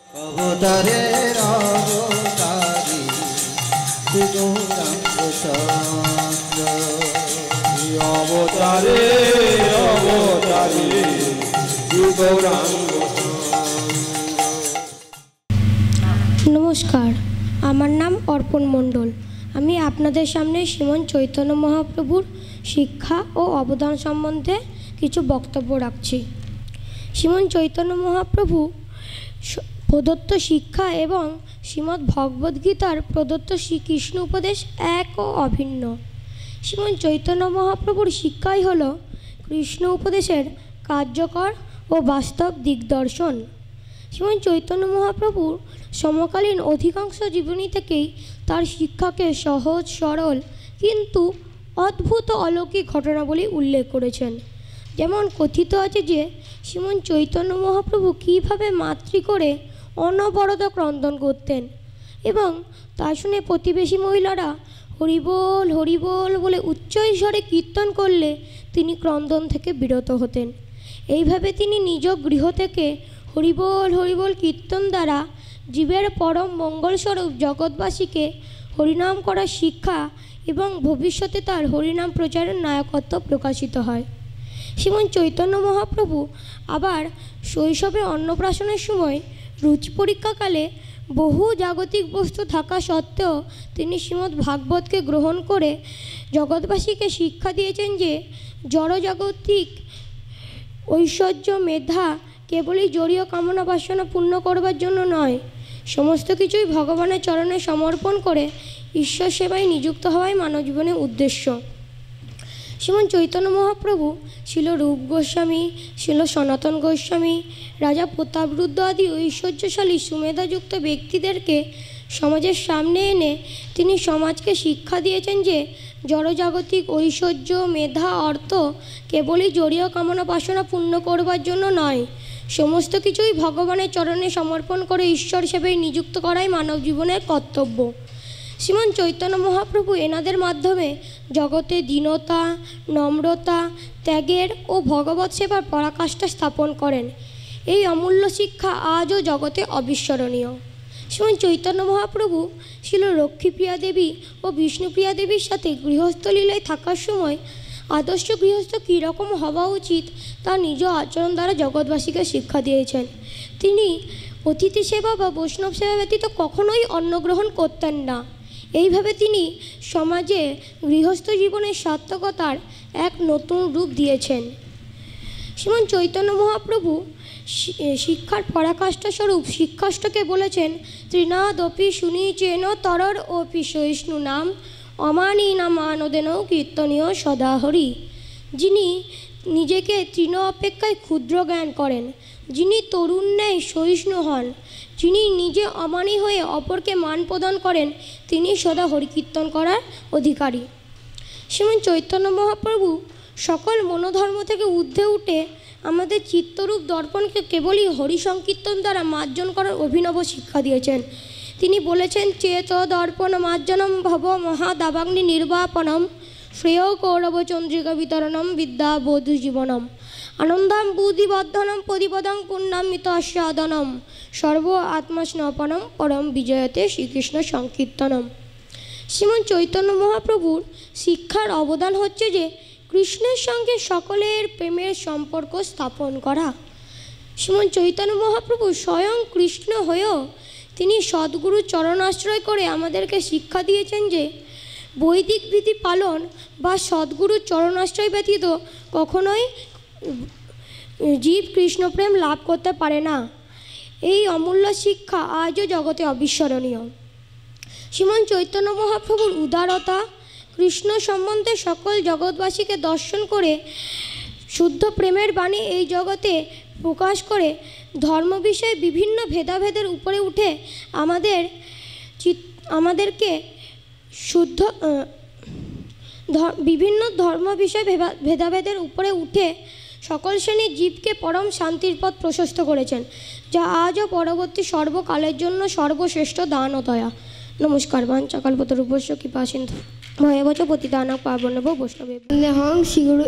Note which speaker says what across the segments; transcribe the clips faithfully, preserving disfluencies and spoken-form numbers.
Speaker 1: অবতারের অবতারী শ্রী গৌরাঙ্গ চন্দ্র,
Speaker 2: অবতারের অবতারী শ্রী গৌরাঙ্গ চন্দ্র।
Speaker 3: নমস্কার, আমার নাম অর্পণ মণ্ডল। আমি আপনাদের সামনে শ্রীমন চৈতন্য মহাপ্রভুর শিক্ষা ও অবদান সম্বন্ধে কিছু বক্তব্য রাখছি। শ্রীমন চৈতন্য মহাপ্রভু প্রদত্ত শিক্ষা এবং শ্রীমদ্ ভগবদ্গীতার প্রদত্ত শ্রীকৃষ্ণ উপদেশ এক ও অভিন্ন। শ্রীমন চৈতন্য মহাপ্রভুর শিক্ষাই হল কৃষ্ণ উপদেশের কার্যকর ও বাস্তব দিগদর্শন। শ্রীমন চৈতন্য মহাপ্রভুর সমকালীন অধিকাংশ জীবনী থেকেই তার শিক্ষাকে সহজ সরল কিন্তু অদ্ভুত অলৌকিক ঘটনাবলী উল্লেখ করেছেন। যেমন কথিত আছে যে শ্রীমন চৈতন্য মহাপ্রভু কীভাবে মাতৃ করে অনবরত ক্রন্দন করতেন এবং তা শুনে প্রতিবেশী মহিলারা হরিবোল হরিবোল বলে উচ্চস্বরে কীর্তন করলে তিনি ক্রন্দন থেকে বিরত হতেন। এইভাবে তিনি নিজ গৃহ থেকে হরিবোল হরিবোল কীর্তন দ্বারা জীবের পরম মঙ্গলস্বরূপ জগৎবাসীকে হরিনাম করার শিক্ষা এবং ভবিষ্যতে তার হরিনাম প্রচারের নায়কত্ব প্রকাশিত হয়। শ্রীমন চৈতন্য মহাপ্রভু আবার শৈশবে অন্নপ্রাশনের সময় রুচি পরীক্ষাকালে বহু জাগতিক বস্তু থাকা সত্ত্বেও তিনি শ্রীমদ্ ভাগবতকে গ্রহণ করে জগৎবাসীকে শিক্ষা দিয়েছেন যে জড়জাগতিক ঐশ্বর্য মেধা কেবলই জড়ীয় কামনা বাসনা পূর্ণ করবার জন্য নয়, সমস্ত কিছুই ভগবানের চরণে সমর্পণ করে ঈশ্বর সেবায় নিযুক্ত হওয়াই মানব জীবনের উদ্দেশ্য। শ্রীমন চৈতন্য মহাপ্রভু ছিল রূপ গোস্বামী, ছিল সনাতন গোস্বামী, রাজা প্রতাপরুদ্র আদি ঐশ্বর্যশালী সুমেধাযুক্ত ব্যক্তিদেরকে সমাজের সামনে এনে তিনি সমাজকে শিক্ষা দিয়েছেন যে জড়জাগতিক ঐশ্বর্য মেধা অর্থ কেবলই জড়ীয় কামনা বাসনা পূর্ণ করবার জন্য নয়, সমস্ত কিছুই ভগবানের চরণে সমর্পণ করে ঈশ্বর সেবায় নিযুক্ত করাই মানব জীবনের কর্তব্য। শ্রীমন চৈতন্য মহাপ্রভু এনাদের মাধ্যমে জগতে দীনতা, নম্রতা, ত্যাগের ও ভগবৎ সেবার পরাকাষ্ঠা স্থাপন করেন। এই অমূল্য শিক্ষা আজও জগতে অবিস্মরণীয়। শ্রীমন চৈতন্য মহাপ্রভু ছিল লক্ষ্মীপ্রিয়া দেবী ও বিষ্ণুপ্রিয়া দেবীর সাথে গৃহস্থ লীলায় থাকার সময় আদর্শ গৃহস্থ কীরকম হওয়া উচিত তা নিজ আচরণ দ্বারা জগৎবাসীকে শিক্ষা দিয়েছেন। তিনি অতিথি সেবা বা বৈষ্ণব সেবা ব্যতীত কখনোই অন্ন গ্রহণ করতেন না। এইভাবে তিনি সমাজে গৃহস্থ জীবনের সার্থকতার এক নতুন রূপ দিয়েছেন। শ্রীমন চৈতন্য মহাপ্রভু শিক্ষার পরাকাষ্ঠা স্বরূপ শিক্ষাষ্টকে বলেছেন, ত্রিনাদপি শুনিচেন তরর অপি সহিষ্ণু নাম অমানি নামানদেন কীর্তনীয় সদাহরি। যিনি নিজেকে তৃণ অপেক্ষায় ক্ষুদ্র জ্ঞান করেন, যিনি তরুণ ন্যায় সহিষ্ণু হন, যিনি নিজে অমানি হয়ে অপরকে মান প্রদান করেন, তিনি সদা হরিকীর্তন করার অধিকারী। শ্রীমন চৈতন্য মহাপ্রভু সকল মনোধর্ম থেকে ঊর্ধ্বে উঠে আমাদের চিত্তরূপ দর্পণকে কেবলই হরি সংকীর্তন দ্বারা মার্জন করার অভিনব শিক্ষা দিয়েছেন। তিনি বলেছেন, চেত দর্পণ মার্জনম ভব মহাদাবাগ্নি নির্বাপনম শ্রেয় কৌরব চন্দ্রিকা বিতরণম বিদ্যা বধূ জীবনম আনন্দাম বুদ্ধিবর্ধনম প্রতিপদং পুণ্যাম মিত আস্বাদনম সর্ব আত্মস্নপনম পরম বিজয়তে শ্রীকৃষ্ণ সংকীর্তনম। শ্রীমন চৈতন্য মহাপ্রভুর শিক্ষার অবদান হচ্ছে যে কৃষ্ণের সঙ্গে সকলের প্রেমের সম্পর্ক স্থাপন করা। শ্রীমন চৈতন্য মহাপ্রভু স্বয়ং কৃষ্ণ হয়েও তিনি সদ্গুরুর চরণাশ্রয় করে আমাদেরকে শিক্ষা দিয়েছেন যে বৈদিক বিধি পালন বা সদ্গুরুর চরণাশ্রয় ব্যতীত কখনোই জীব কৃষ্ণপ্রেম লাভ করতে পারে না। এই অমূল্য শিক্ষা আজও জগতে অবিস্মরণীয়। শ্রীমন চৈতন্য মহাপ্রভুর উদারতা, কৃষ্ণ সম্বন্ধে সকল জগৎবাসীকে দর্শন করে শুদ্ধ প্রেমের বাণী এই জগতে প্রকাশ করে ধর্ম বিষয়ে বিভিন্ন ভেদাভেদের উপরে উঠে আমাদের আমাদেরকে শুদ্ধ বিভিন্ন ধর্ম বিষয় ভেদাভেদের উপরে উঠে সকল শ্রেণীর জীবকে পরম শান্তির পথ প্রশস্ত করেছেন, যা আজও পরবর্তী সর্বকালের জন্য সর্বশ্রেষ্ঠ দান ও দয়া। নমস্কার। বাঞ্ছাকল্পতরুভ্যশ্চ কৃপা সিন্ধু ভয়বচ পতিতানাং পাবনেভ্যো বৈষ্ণবেভ্যো
Speaker 4: বন্দেহং শ্রীগুরু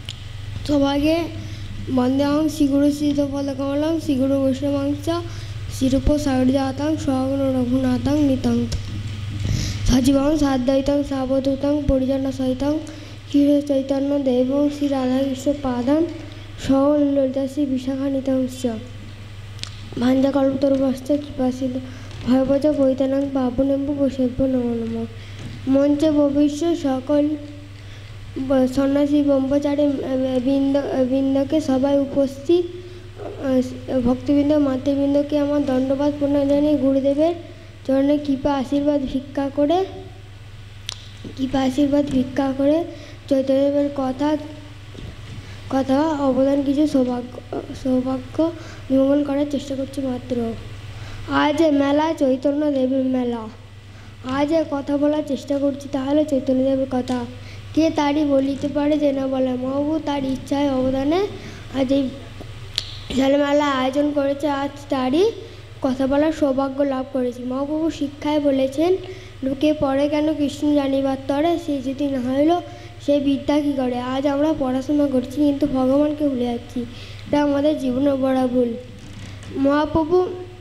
Speaker 4: সবাইকে বন্দেহং শ্রীগুরু শ্রীতপদকমলং শ্রীগুরু বৈষ্ণবাংশ
Speaker 3: শিরূপ সারজাতং স্বর্ণ রঘুনাথং নিতং সজীবং সাদ্বৈতং সাবধূতং পরিজন সহিতং ক্ষীর চৈতন্য দেবং শ্রী রাধাকৃষ্ণ পাদং সললিতাশ্রী বিশাখা নিতংশ ভাঞ্জা কল্পতরুভ্যশ্চ কৃপাসিন্ধু ভয়বচ বৈতনং পাবনেম্বু বৈষ্ণব নমো নমঃ। মঞ্চে ভবিষ্য সকল সন্ন্যাসী ব্রহ্মচারী বৃন্দ বৃন্দকে সবাই উপস্থিত ভক্তবৃন্দ মাতৃবৃন্দকে আমার দণ্ডবাদ প্রণাম জানিয়ে গুরুদেবের চরণে কৃপা আশীর্বাদ ভিক্ষা করে কৃপা আশীর্বাদ ভিক্ষা করে চৈতন্যদেবের কথা কথা অবদান কিছু সৌভাগ্য সৌভাগ্য নির্মূল করার চেষ্টা করছি মাত্র। আজ মেলা চৈতন্য দেবের মেলা। আজ কথা বলার চেষ্টা করছি তাহলে চৈতন্যদেবের কথা কে তারই বলিতে পারে যে না বলে মহাপ্রভু তার ইচ্ছায় অবদানে আজ এই মেলা আয়োজন করেছে। আজ তারই কথা বলার সৌভাগ্য লাভ করেছি। মহাপ্রভু শিক্ষায় বলেছেন লোকে পড়ে কেন কৃষ্ণ জানিবার তরে সে যদি না হইল সে বিদ্যা কী করে। আজ আমরা পড়াশোনা করছি কিন্তু ভগবানকে ভুলে যাচ্ছি, এটা আমাদের জীবনের বড় ভুল। মহাপ্রভু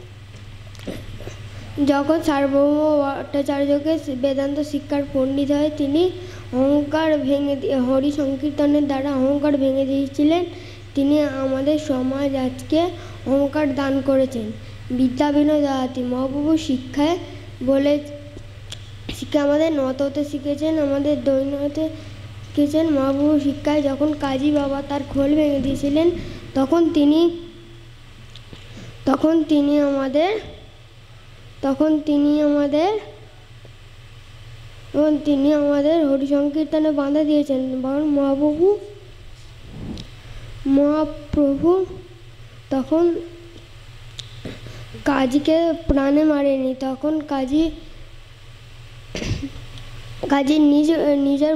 Speaker 3: যখন সার্বভৌম ভট্টাচার্যকে বেদান্ত শিক্ষার পণ্ডিত হয় তিনি অহংকার ভেঙে দিয়ে হরি সংকীর্তনের দ্বারা অহংকার ভেঙে দিয়েছিলেন। তিনি আমাদের সমাজ আজকে অহংকার দান করেছেন। বিদ্যা বিনয় দাতি মহাপ্রভু শিক্ষায় বলে শিক্ষা আমাদের নত হতে শিখেছেন, আমাদের দৈন্য হতে শিখেছেন। মহাপ্রভু শিক্ষায় যখন কাজী বাবা তার খোল ভেঙে দিয়েছিলেন তখন তিনি তখন তিনি আমাদের তখন তিনি আমাদের তখন তিনি আমাদের হরি সংকীর্তনে বাধা দিয়েছেন। বরং মহাপ্রভু মহাপ্রভু তখন কাজীকে প্রাণে মারেনি, তখন কাজী কাজী নিজ নিজের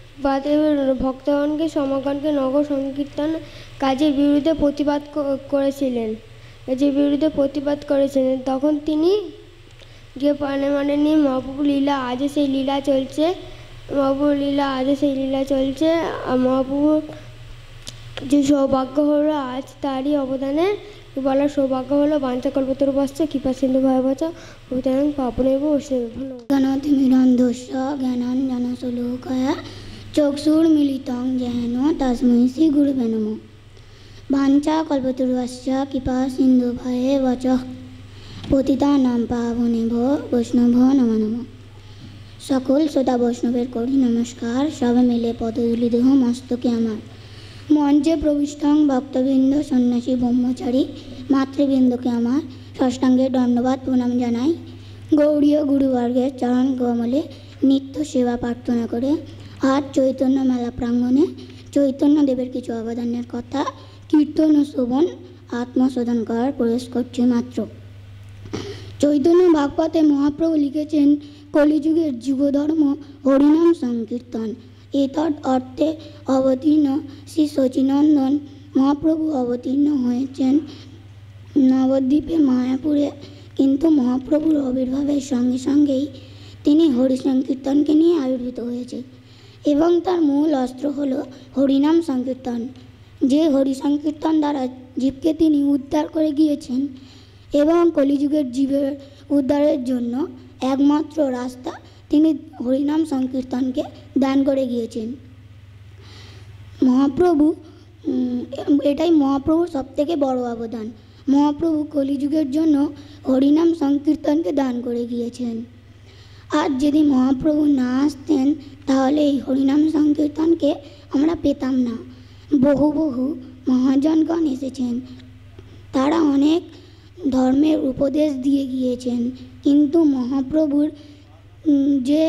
Speaker 3: ভক্তগণকে সমাগণকে নগর সংকীর্তন কাজের বিরুদ্ধে প্রতিবাদ করেছিলেন কাজের বিরুদ্ধে প্রতিবাদ করেছিলেন তখন তিনি যে প্রাণে মারেনি। মহাপ্রভু লীলা আজও সেই লীলা চলছে মহাপ্রভু লীলা আজও সেই লীলা চলছে মহাপ্রভুর যে সৌভাগ্য হলো আজ তারই অবদানে বলার সৌভাগ্য হলো। বাঞ্ছা কল্পতরুভ্যশ্চ কৃপা সিন্ধু ভয়বচ পতিতানাং পাবনেভ্যো বৈষ্ণবেভ্যো নমঃ।
Speaker 4: গণতিমিরন্ধস্য জ্ঞানাঞ্জনশলাকয়া চক্ষুর্মিলিতং যেন তস্मै শ্রী গুরুবে নমঃ। বাঞ্ছা কল্পতরুভ্যশ্চ কৃপা সিন্ধু ভয়বচ পতিতানাং পাবনেভ্যো বৈষ্ণবেভ্যো নমো নমঃ। সকল শ্রোতা বৈষ্ণবের করি নমস্কার। সবে মিলে পদধূলি দেহ মস্তকে আমার। মঞ্চে প্রবিষ্টং ভক্তবৃন্দ সন্ন্যাসী ব্রহ্মচারী মাতৃবৃন্দকে আমার ষষ্ঠাঙ্গে দণ্ডবাদ প্রণাম জানাই। গৌড়ীয় গুরুবর্গের চরণ কমলে নিত্য সেবা প্রার্থনা করে আজ চৈতন্য মেলা প্রাঙ্গণে চৈতন্যদেবের কিছু অবদানের কথা কীর্তন ও শ্রবণ আত্মশোধন করার প্রয়াস করছি মাত্র। চৈতন্য ভাগবতে মহাপ্রভু লিখেছেন কলিযুগের যুগধর্ম হরিনাম সংকীর্তন। এতদ অর্থে অবতীর্ণ শ্রী শচীনন্দন মহাপ্রভু অবতীর্ণ হয়েছেন নবদ্বীপে মায়াপুরে। কিন্তু মহাপ্রভুর আবির্ভাবের সঙ্গে সঙ্গেই তিনি হরি সংকীর্তনকে নিয়ে আবির্ভূত হয়েছে এবং তার মূল অস্ত্র হল হরিনাম সংকীর্তন। যে হরি সংকীর্তন দ্বারা জীবকে তিনি উদ্ধার করে গিয়েছেন এবং কলিযুগের জীবের উদ্ধারের জন্য একমাত্র রাস্তা তিনি হরিনাম সংকীর্তনকে দান করে গিয়েছেন। মহাপ্রভু এটাই মহাপ্রভুর সবথেকে বড় অবদান। মহাপ্রভু কলিযুগের জন্য হরিনাম সংকীর্তনকে দান করে গিয়েছেন। আজ যদি মহাপ্রভু না আসতেন তাহলে এই হরিনাম সংকীর্তনকে আমরা পেতাম না। বহু বহু মহাজনগণ এসেছেন, তারা অনেক ধর্মের উপদেশ দিয়ে গিয়েছেন, কিন্তু মহাপ্রভুর যে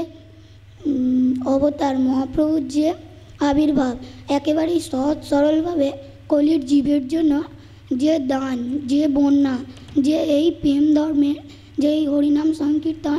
Speaker 4: অবতার মহাপ্রভুর যে আবির্ভাব একেবারেই সহজ সরলভাবে কলির জীবের জন্য যে দান, যে বন্যা, যে এই প্রেম ধর্মের যে এই হরিনাম সংকীর্তন,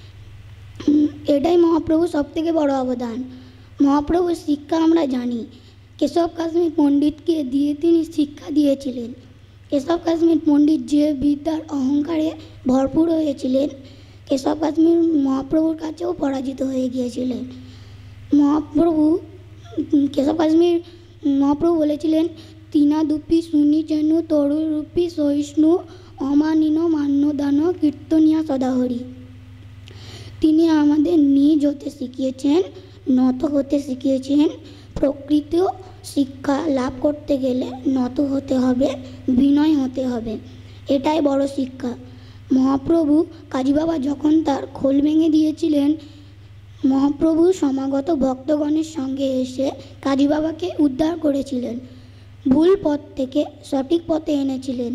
Speaker 4: এটাই মহাপ্রভু সবথেকে বড় অবদান। মহাপ্রভুর শিক্ষা আমরা জানি, কেশব কাশ্মীর পণ্ডিতকে দিয়ে তিনি শিক্ষা দিয়েছিলেন। কেশব কাশ্মীর পণ্ডিত যে বিদ্যার অহংকারে ভরপুর হয়েছিলেন, কেশব কাশ্মীর মহাপ্রভুর কাছেও পরাজিত হয়ে গিয়েছিলেন। মহাপ্রভু কেশব কাশ্মীর মহাপ্রভু বলেছিলেন, তিনা দুপি শুনি যেন তরুরূপী সহিষ্ণু অমানিন মান্য বিনোদান কীর্তনিয়া সদাহরি। তিনি আমাদের নিজ হতে শিখিয়েছেন, নত হতে শিখিয়েছেন। প্রকৃত শিক্ষা লাভ করতে গেলে নত হতে হবে, বিনয় হতে হবে, এটাই বড় শিক্ষা। মহাপ্রভু কাজী বাবা যখন তার খোল ভেঙে দিয়েছিলেন, মহাপ্রভু সমাগত ভক্তগণের সঙ্গে এসে কাজী বাবাকে উদ্ধার করেছিলেন, ভুল পথ থেকে সঠিক পথে এনেছিলেন।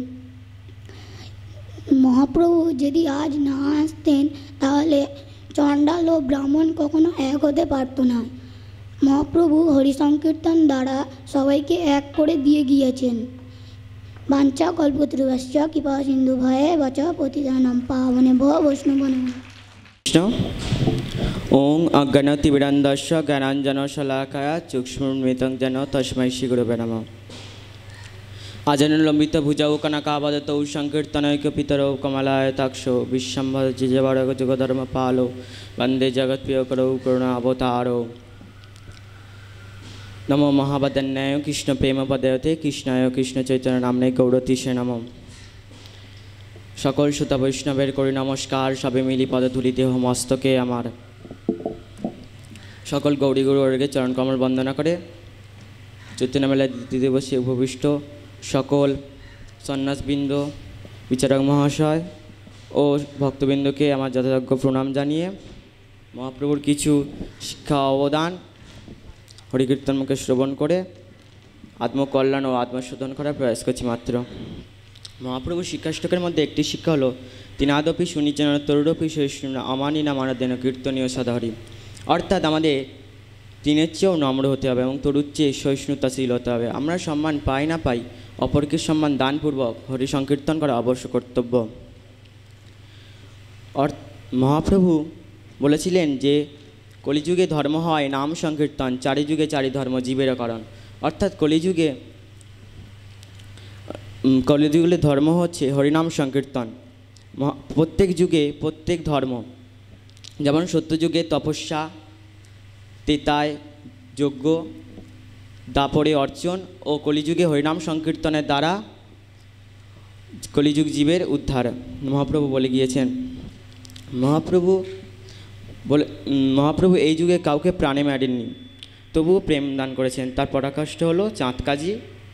Speaker 4: মহাপ্রভু যদি আজ না আসতেন তাহলে চণ্ডাল ও ব্রাহ্মণ কখনো এক হতে পারত না। মহাপ্রভু হরিসংকীর্তন দ্বারা সবাইকে এক করে দিয়ে গিয়েছেন। বাঞ্ছা কল্পতরুভ্যশ্চ কৃপা সিন্ধুভয়ে বচ পতিতানাং পাবনেভ্যো বৈষ্ণবানাং।
Speaker 5: ওং অজ্ঞানতিমিরান্ধস্য জ্ঞানাঞ্জনশলাকয়া চক্ষুর্মিলিतं যেন তস্मै শ্রীগুরবে নমঃ। আজনলম্বিত ভুজৌ কনকাবদতৌ সংকীর্তনৈকপিতরৌ কমলায়তাক্ষো বিশ্বম্ভরজিজবরগযুগধর্মপালৌ বন্দে জগৎপ্রিয়করৌ করুণাবতারৌ। নমো মহাবদন্যায় কৃষ্ণ প্রেম পদয়তে কৃষ্ণায় কৃষ্ণ চৈতন্য নামনে গৌরতীশে নমঃ। সকল শ্রোতা বৈষ্ণবের করি নমস্কার, সবে মিলি পদধূলি দেহ মস্তকে আমার। সকল গৌরী গুরুবর্গের চরণ কমল বন্দনা করে চৈতন্য মেলায় দ্বিতীয় দিবসে উপবিষ্ট সকল সন্ন্যাসবৃন্দ, বিচারক মহাশয় ও ভক্তবৃন্দকে আমার যথাযোগ্য প্রণাম জানিয়ে মহাপ্রভুর কিছু শিক্ষা অবদান হরিকীর্তন মুখে শ্রবণ করে আত্মকল্যাণ ও আত্মশোধন করার প্রয়াস করছি মাত্র। মহাপ্রভুর শিক্ষাষ্টকের মধ্যে একটি শিক্ষা হলো তিনাদপি সুনিচন তরুরপি সহিষ্ণু আমানি না মানদেন কীর্তনীয় সদাহরি। অর্থাৎ আমাদের তিনের চেয়েও নম্র হতে হবে এবং তরুর চেয়ে সহিষ্ণুতাশীল হতে হবে। আমরা সম্মান পাই না পাই, অপরকে সম্মান দানপূর্বক হরি সংকীর্তন করা অবশ্য কর্তব্য। অর্থ মহাপ্রভু বলেছিলেন যে কলিযুগে ধর্ম হয় নাম সংকীর্তন, চারি যুগে চারি ধর্ম জীবের কারণ। অর্থাৎ কলিযুগে কলিযুগের ধর্ম হচ্ছে হরিনাম সংকীর্তন। প্রত্যেক যুগে প্রত্যেক ধর্ম, যেমন সত্যযুগে তপস্যা, তেতায় যজ্ঞ, দাপরে অর্চন ও কলিযুগে হরিনাম সংকীর্তনের দ্বারা কলিযুগ জীবের উদ্ধার মহাপ্রভু বলে গিয়েছেন। মহাপ্রভু বলে মহাপ্রভু এই যুগে কাউকে প্রাণে মারেননি, তবুও প্রেম দান করেছেন। তার পরাকাষ্ঠ হলো চাঁদকাজি,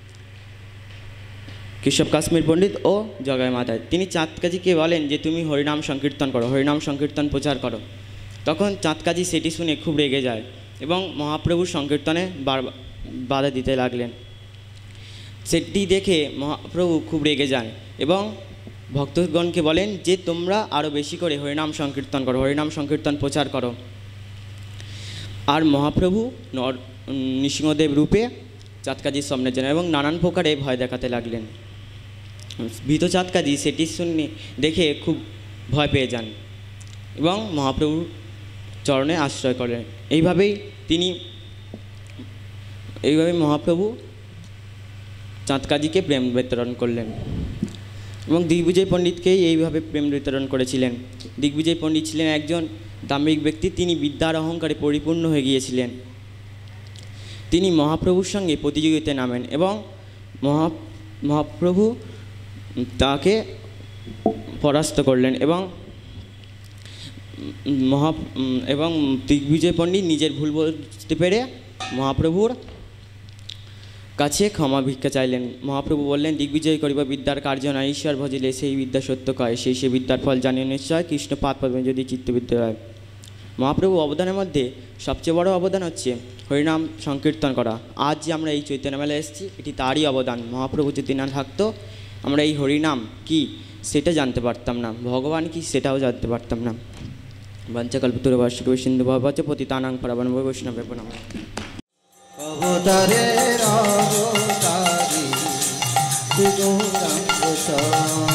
Speaker 5: কেশব কাশ্মীর পণ্ডিত ও জগায় মাতায়। তিনি চাঁদকাজিকে বলেন যে তুমি হরিনাম সংকীর্তন করো, হরিনাম সংকীর্তন প্রচার করো। তখন চাঁদকাজি সেটি শুনে খুব রেগে যায় এবং মহাপ্রভুর সংকীর্তনে বাধা দিতে লাগলেন। সেটি দেখে মহাপ্রভু খুব রেগে যান এবং ভক্তগণকে বলেন যে তোমরা আরও বেশি করে হরিনাম সংকীর্তন করো, হরিনাম সংকীর্তন প্রচার করো। আর মহাপ্রভু নর নৃসিংহদেব রূপে চাঁদকাজির সামনে যান এবং নানান প্রকারে ভয় দেখাতে লাগলেন। ভীত চাঁদকাজি সেটি শুনে দেখে খুব ভয় পেয়ে যান এবং মহাপ্রভুর চরণে আশ্রয় করেন। এইভাবেই তিনি এইভাবে মহাপ্রভু চাঁদকাজিকে প্রেম বিতরণ করলেন এবং দিগ্বিজয় পণ্ডিতকেই এইভাবে প্রেম বিতরণ করেছিলেন। দিগ্বিজয় পণ্ডিত ছিলেন একজন দাম্ভিক ব্যক্তি, তিনি বিদ্যার অহংকারে পরিপূর্ণ হয়ে গিয়েছিলেন। তিনি মহাপ্রভুর সঙ্গে প্রতিযোগিতায় নামেন এবং মহা মহাপ্রভু তাকে পরাস্ত করলেন এবং মহা এবং দিগ্বিজয় পণ্ডিত নিজের ভুল বুঝতে পেরে মহাপ্রভুর কাছে ক্ষমা ভিক্ষা চাইলেন। মহাপ্রভু বললেন, দিগ্বিজয় করিব বিদ্যার কার্য না, ঈশ্বর ভজিলে সেই বিদ্যা সত্য কয়, সেই সে বিদ্যার ফল জানিয়ে নিশ্চয়, কৃষ্ণ পাদ পদ্মে যদি চিত্তবিদ্যা হয়। মহাপ্রভু অবদানের মধ্যে সবচেয়ে বড় অবদান হচ্ছে হরিনাম সংকীর্তন করা। আজ যে আমরা এই চৈতন্য মেলায় এসেছি, এটি তারই অবদান। মহাপ্রভু যদি না থাকতো আমরা এই হরিনাম কি সেটা জানতে পারতাম না, ভগবান কি সেটাও জানতে পারতাম না। বাঞ্ছাকল্পতরুভ্যশ্চ কৃপাসিন্ধুভ্যশ্চ পতিতানাং পাবনেভ্যো বৈষ্ণবেভ্যো নমঃ।
Speaker 1: অবতারের অবতারী গৌরাঙ্গ